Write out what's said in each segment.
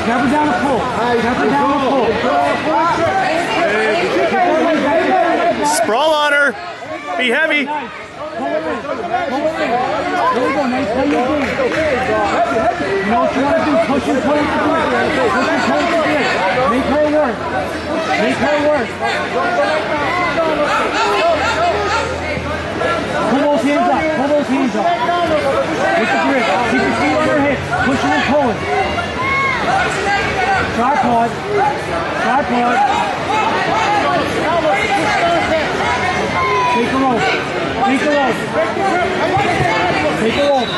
Never down the pull. Never down the pull. Sprawl on her. Be heavy. There we go, Nate. Play your game. You know what you want to do? Push your toes to do it. Push your toes to do it. Make her work. Make her work. Pull those hands up. Pull those hands up. With the grip. Keep your feet on her hips. Pushing and pulling. Tripod. Tripod. Take her over. Take her over. Take her over.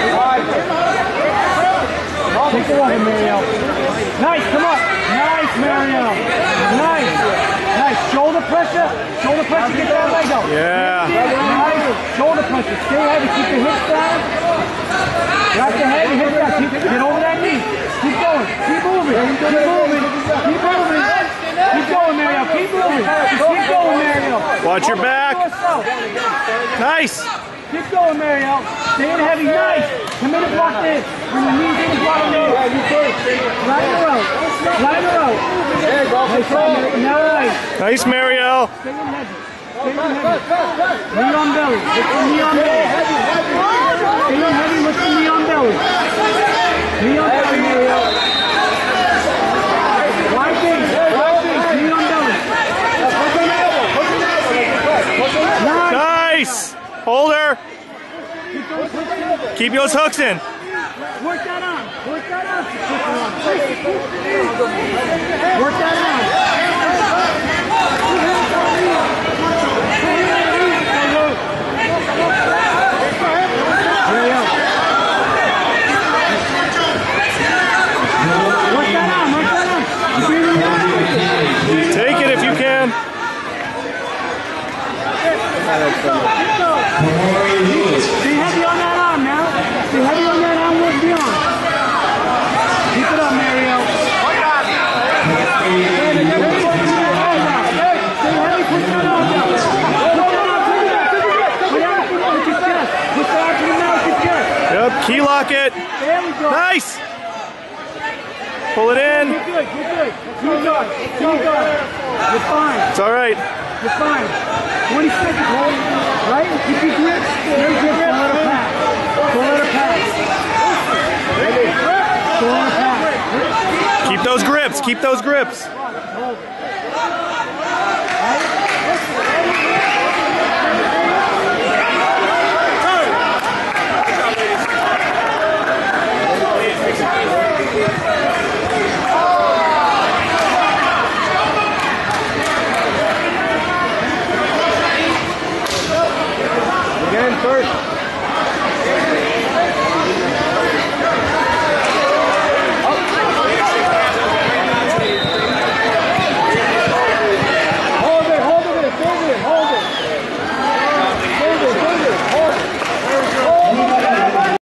Take her over, Mariel. Nice, come up. Nice, Mariel. Nice. Nice. Shoulder pressure. Shoulder pressure. Get that leg out. Yeah. Nice. Shoulder pressure. Stay heavy. Keep your hips down. Wrap the head, your hips down. Get over that knee. Keep going. Keep moving. Keep moving. Keep moving. Keep going, Mariel. Keep moving. Keep going, Mariel. Watch your back. Nice. Keep going, Mariel. Stay in heavy. Nice. Come in and block this. Bring your knees in and block the knee. Line her out. Line her out. There you go. Nice. Nice, Mariel. Stay in heavy. Stay in heavy. Knee on belly. Lift the knee on belly. Stay in heavy. Lift the knee on belly. Knee on belly, Mariel. Wide base. Wide base. Knee on belly. Nice. Hold her. Keep those hooks in. Work that on. Work that on. Work that on. There you go. Work that on. Work that on. Take it if you can. Stay heavy on that arm now. Stay heavy on that arm. Work the arm. Keep it up, Mariel. Stay heavy. Push that arm down. Push that arm to the back. Put that arm to your chest. Push that arm to the mouth, your chest. Yep. Key lock it. There we go. Nice. Pull it in. You're good. You're good. Keep going. Keep going. You're fine. It's all right. You're fine. 20 seconds, hold it, right? Keep your grip. Your grip. Don't let her pass. Don't let her pass. Don't let her pass. Keep those grips. Keep those grips. Right?